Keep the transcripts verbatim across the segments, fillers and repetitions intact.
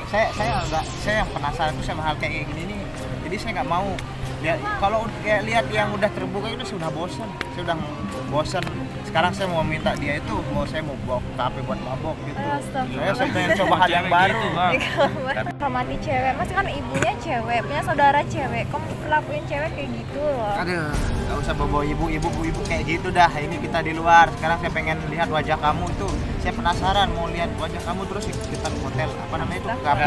saya saya nggak saya yang penasaran tuh sama hal kayak gini nih. Jadi saya nggak mau lihat, kalau kayak lihat yang udah terbuka itu sudah bosan, saya udah bosan. Sekarang saya mau minta dia itu, mau saya mau bawa kafe buat mabok gitu. Saya saya pengen coba hal yang baru. Hormati cewek, mas kan ibunya cewek, punya saudara cewek, kamu perlakuin cewek kayak gitu loh. Aduh, nggak usah bawa ibu-ibu, ibu kayak gitu dah. Ini kita di luar. Sekarang saya pengen lihat wajah kamu itu. Saya penasaran mau lihat wajah kamu, terus kita ke hotel apa namanya itu, kafe.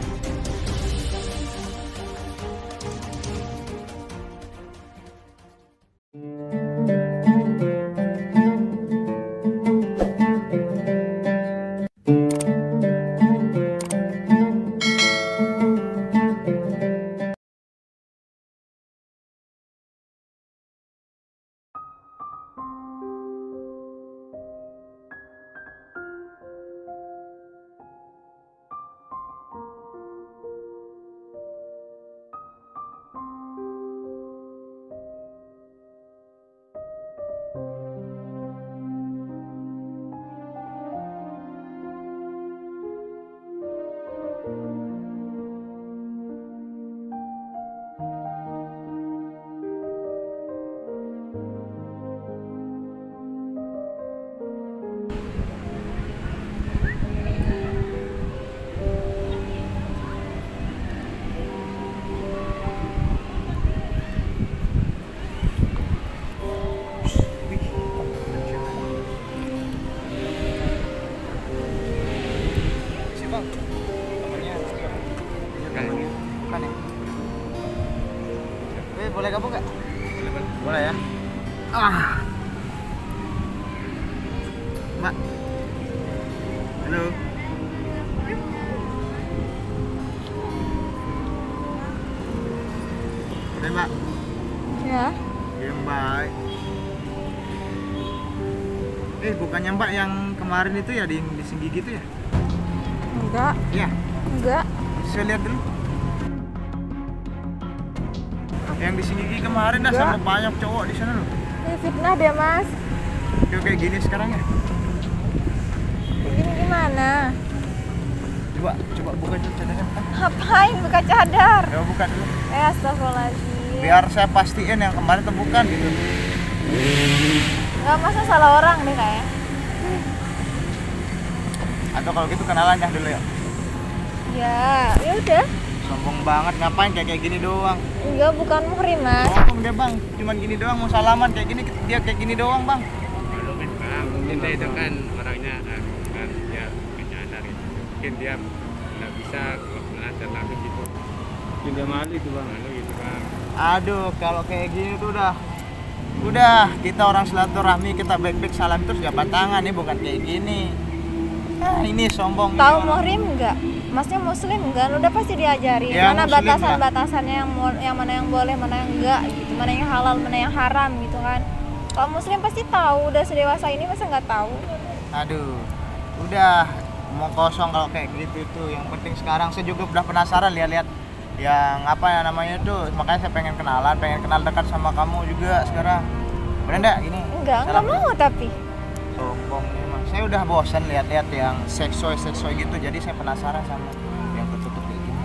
Boleh gabung nggak? Boleh, boleh ya. Ah, Mbak. Halo. Hai Mbak. Ya. Yang baik. Eh, bukannya Mbak yang kemarin itu ya di di Singgigi itu ya? Enggak. Iya. Enggak. Saya lihat dulu. Yang di sini kemarin dah sama banyak cowok di sana loh. Ini fitnah deh mas. Kayak kayak gini sekarang ya. Ini gimana? Coba coba buka dulu cadangan. Ngapain buka cadar? Coba buka dulu. Eh astagfirullahaladzim. Biar saya pastiin yang kemarin itu bukan gitu. Enggak, masa salah orang deh kayak. Atau kalau gitu kenalan ya dulu ya. Ya, ya udah. Sombong banget, ngapain kayak kayak gini doang? Enggak, bukan muhrim mas. Sombong deh bang, cuman gini doang mau salaman kayak gini, dia kayak gini doang bang. Kalau kan bang, mungkin dia itu kan orangnya kan, kan dia penyadar gitu. Mungkin dia nggak bisa belajar lagi gitu. Mungkin dia malu itu bang, malu gitu bang. Aduh, kalau kayak gini tuh udah, udah kita orang silaturahmi, kita baik-baik salam terus jabat tangan nih, bukan kayak gini. Ah, ini sombong. Tahu ini muhrim enggak? Masnya muslim kan? Udah pasti diajari Ya, mana muslim batasan-batasannya yang mo- yang mana yang boleh, mana yang enggak gitu. Mana yang halal, mana yang haram gitu kan. Kalau muslim pasti tahu, udah sedewasa ini masa nggak tahu. Aduh, udah mau kosong kalau kayak gitu tuh. Yang penting sekarang saya juga udah penasaran lihat-lihat yang apa ya namanya tuh. Makanya saya pengen kenalan, pengen kenal dekat sama kamu juga sekarang. Bener enggak gini? Enggak, enggak mau tapi. Sombong emang. Saya udah bosan lihat-lihat yang seksoy-seksoy gitu. Jadi saya penasaran sama yang tertutup kayak gini.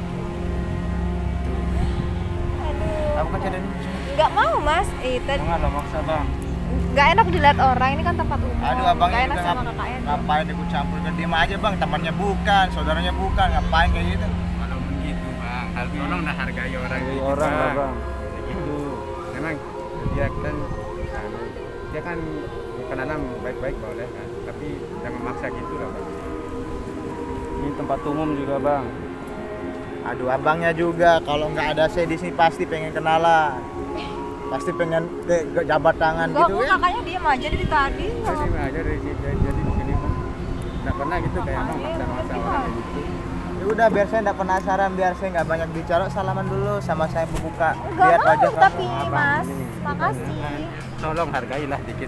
Aduh. Aku kaca dari Enggak mau mas. Eh, tadi enggak lo maksa bang. nggak enak dilihat orang, ini kan tempat umum. Aduh abang nggak ini enak udah sama ngap- kakaknya. ngapain ikut campur kan diam aja bang. Temannya bukan, saudaranya bukan, ngapain kayak gitu? Kalau begitu bang, harus tolong dah hargai orang. Hargai gitu, orang lah, bang. bang. Begitu. Memang dia kan, anu, dia kan kenalan baik-baik boleh kan, tapi jangan maksa gitu lah bang. Ini tempat umum juga bang. Aduh abangnya juga kalau nggak ada saya di sini pasti pengen kenalan. Pasti pengen ke, ke jabat tangan Enggak, gitu kok ya. kakaknya diem aja dari tadi. Jadi aja dari dari jadi di sini bang. Nggak pernah gitu kayak abang maksa-maksa orang kayak gitu. Ya udah biar saya nggak penasaran, biar saya nggak banyak bicara, salaman dulu sama saya membuka. Enggak Lihat mau wajah tapi kamu. mas, Ini, makasih. Tolong hargailah dikit.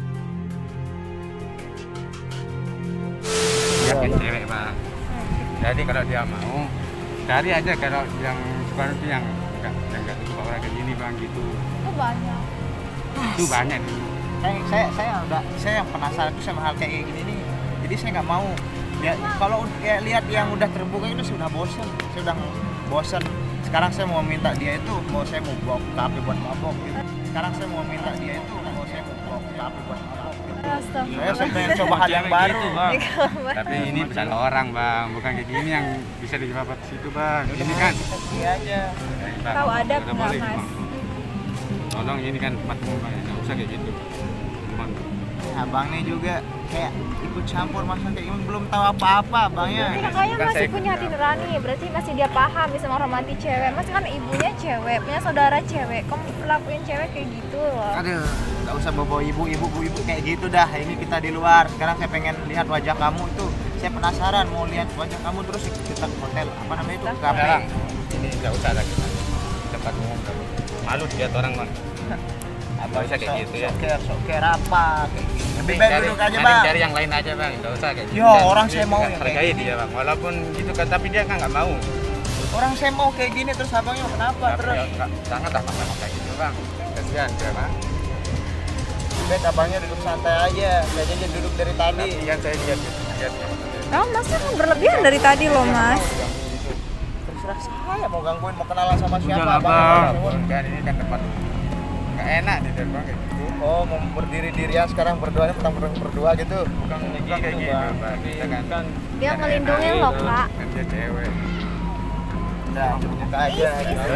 Dia kan cewek bang. Jadi kalau dia mau, cari aja kalau yang seperti yang enggak yang enggak suka orang kayak gini bang gitu. Itu banyak. Itu banyak. Saya, saya saya udah saya yang penasaran tuh sama hal kayak gini nih. Jadi saya nggak mau Ya kalau kayak lihat yang udah terbuka itu sudah bosan, sudah bosan. Sekarang saya mau minta dia itu, mau saya mau bawa ke kafe buat mabok gitu. Sekarang saya mau minta dia itu, mau saya mau bawa ke kafe buat mabok gitu. Saya saya pengen coba hal yang baru. Gitu, Bang. Tapi ini salah orang bang, bukan kayak gini yang bisa dibawa ke situ bang. Ini kan Iya aja. Tahu adab nggak, Mas? Tolong ini kan tempat umum bang, nggak usah kayak gitu. Mohon. Abang nih juga kayak ikut campur masalah kayak gini, belum tahu apa-apa abangnya. Kakaknya Bukan masih saya punya hati nurani, berarti masih dia paham bisa menghormati cewek. Mas kan ibunya cewek, punya saudara cewek, kamu lakuin cewek kayak gitu loh. Aduh, nggak usah bawa ibu-ibu ibu kayak gitu dah. Ini kita di luar. Sekarang saya pengen lihat wajah kamu itu. Saya penasaran mau lihat wajah kamu terus ikut kita ke hotel apa namanya itu kafe. Sekarang ini nggak usah lagi bang. Tempat umum bang. Malu lihat orang bang. Apa Nggak usah kayak gitu ya. Soker, soker apa kayak gitu. Lebih baik Cari- duduk aja mending bang. Cari yang lain aja bang, nggak usah kayak gitu. Yo, Dan orang dia saya mau juga yang hargai kayak gini. dia bang, walaupun gitu kan, tapi dia kan nggak mau. Orang saya mau kayak gini terus abangnya kenapa Tapi terus? ya, nggak- jangan lah maksa kayak gitu bang. Kasihan dia bang. Baik abangnya duduk santai aja. Saya aja duduk dari tadi. Tapi yang saya lihat lihat Oh, masnya kan berlebihan dari tadi loh, Mas. Terserah saya mau gangguin mau kenalan sama siapa Udah lah, abangnya. Bang. kan ini kan tempat nggak enak di depan kayak gitu. Oh, mau berdiri dirian sekarang berduanya petang berdua gitu. Bukan kayak Bukan gitu gitu, Bang. bang. Kita kan Kan Dia kan ngelindungin enak loh, gitu. Kak. Kan dia cewek. Udah, buka aja.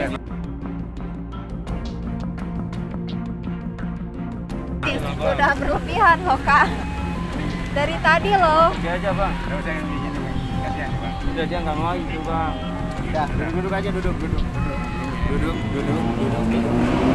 Udah berlebihan loh, Kak. Dari tadi loh. oke aja bang. Nggak usah yang kayak gitu bang. Kasihan bang. Udah dia nggak mau itu bang. Udah, duduk, duduk aja duduk, duduk. Duduk, duduk, duduk, duduk.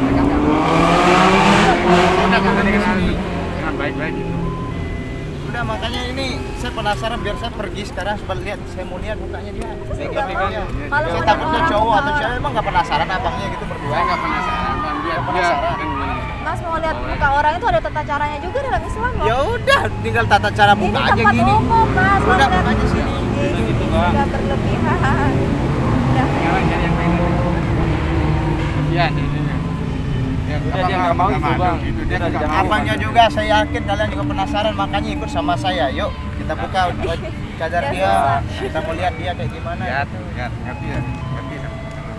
Udah kan tadi kenal dengan baik-baik gitu. Udah makanya ini saya penasaran biar saya pergi sekarang supaya lihat saya mau lihat mukanya dia. Saya Tapi kan kan, dia. kalau Saya ada takutnya orang cowok atau Kak, cewek emang nggak penasaran abangnya gitu berdua. Saya nggak penasaran bang. Dia Nggak dia penasaran. kan gini. Mas mau lihat muka orang itu ada tata caranya juga dalam Islam loh. Ya udah, tinggal tata cara Ini buka aja tempat gini. umum, Mas. Mau Udah, lihat- buka aja sini. Ih, Gitu, Bang. udah berlebihan. Udah. Sekarang cari yang lain. Iya, ini. Ya, Udah dia nggak mau itu bang. Gitu. Dia Udah nggak jangan mau. Abangnya juga saya yakin kalian juga penasaran makanya ikut sama saya. Yuk kita buka cadar Ya, dia. susah. Kita mau lihat dia kayak gimana. Ya, tuh, ya, ngerti ya, ngerti ya.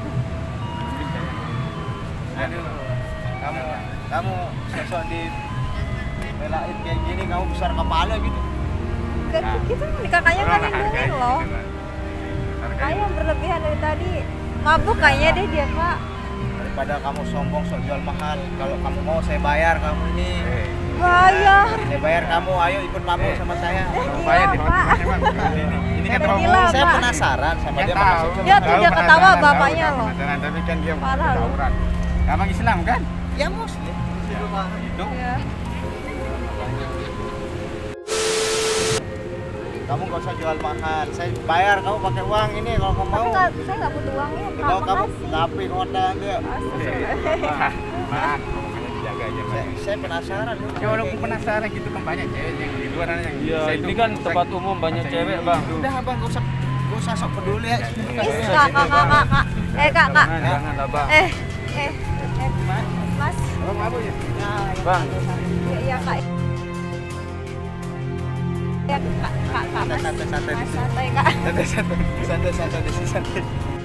Aduh, kamu kamu sosok di belain kayak gini kamu besar kepala gitu. Kan kita nih kakaknya kan Orang hargai lindungin gitu, loh. Bang. Hargai. Kakaknya berlebihan dari tadi. Mabuk kayaknya deh dia, Kak. Daripada kamu sombong sok jual mahal. Kalau kamu mau saya bayar kamu ini. Eh, Bayar. Saya bayar kamu, ayo ikut mabuk sama saya. Gila, bayar di Pak. mana bang? Ini, ini kan Udah terlalu. gila, Saya Pak. penasaran sama Dia dia tahu. makasih cuma Dia tuh Tahu dia penasaran, ketawa tahu, bapaknya tahu loh. penasaran, tapi kan dia Parah loh. tawuran. Abang Islam kan? ya muslim. Itu. Iya. Kamu gak usah jual mahal. Saya bayar kamu pakai uang ini kalau kamu Tapi mau. nggak, saya nggak butuh uangnya, Kak. Kalau kamu Makasih. tapi kota enggak. Maaf, maaf. Makanya dijaga aja Saya, bang. saya penasaran. lu Ya kayak walaupun gini. penasaran gitu kan banyak cewek yang di luar yang Iya, saya ini itu kan saya- tempat umum banyak saya cewek ini bang. itu. Udah abang gak usah gak usah sok peduli ya. Ih, Kak, Kak, Kak, Kak, Kak. Eh, Kak, Kak. Jangan, jangan lah bang. Eh, eh, eh, Mas. Abang apa ya? Bang, Iya, iya, Kak. Ya, Kak, Kak, Kak, Mas. Santai-santai di Mas, sini. santai, Kak. Santai santai santai santai di sini santai.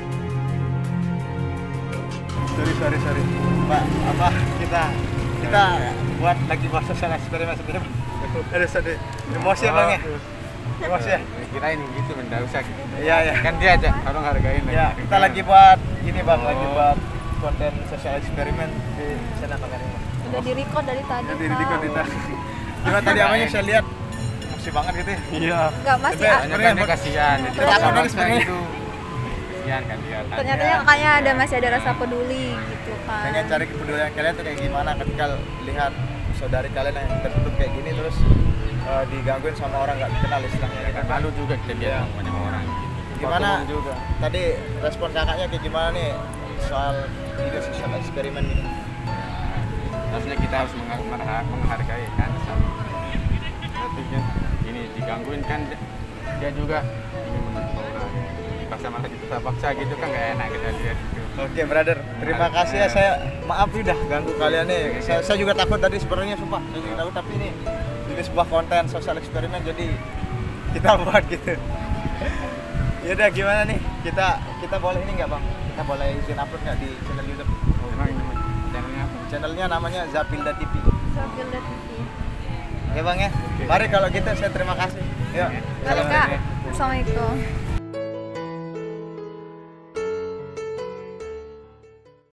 Sorry sorry sorry. Pak, apa kita kita buat lagi buat sosial eksperimen sebenarnya. Ada sedih. Emosi ya bang ya. Emosi ya. Kirain gitu enggak usah gitu. Iya ya. Kan dia aja orang hargain Ya kita lagi buat ini bang lagi buat konten sosial eksperimen di sana bang ini. Udah di-record dari tadi, Jadi Kak. di kita. Cuma tadi awalnya saya lihat emosi banget gitu. ya. iya. Enggak, masih Tapi- ah, Hanya kan dia kasihan. Jadi Terus aku orang nangis kayak sebenarnya. gitu. Kasihan kan dia. ternyata kakaknya ada masih ada rasa peduli gitu kan. Pengen cari kepedulian kalian tuh kayak gimana ketika lihat saudari kalian yang tertutup kayak gini terus eh, digangguin sama orang nggak dikenal istilahnya Ya, kan malu juga kita lihat Iya. sama banyak orang gitu. Gimana Tempat umum juga. tadi respon kakaknya kayak gimana nih soal video sosial eksperimen ini? Harusnya kita harus mengha- mengha- menghargai kan. Tapi kan ini digangguin kan dia juga ingin menuntut orang. Dipaksa malah dipaksa gitu kan nggak enak kita lihat gitu. Oke brother, terima kasih ya saya maaf udah ganggu kalian nih. Saya, saya juga takut tadi sebenarnya sumpah, saya juga takut tapi ini ini sebuah konten sosial eksperimen jadi kita buat gitu. Ya udah gimana nih? Kita kita boleh ini nggak bang? Kita boleh izin upload nggak di channel YouTube? Oh, emang ini channelnya apa? Channelnya namanya Zapilda T V. Zapilda T V. Ya bang ya. Mari kalau gitu saya terima kasih. Yuk. Mari kak. Assalamualaikum.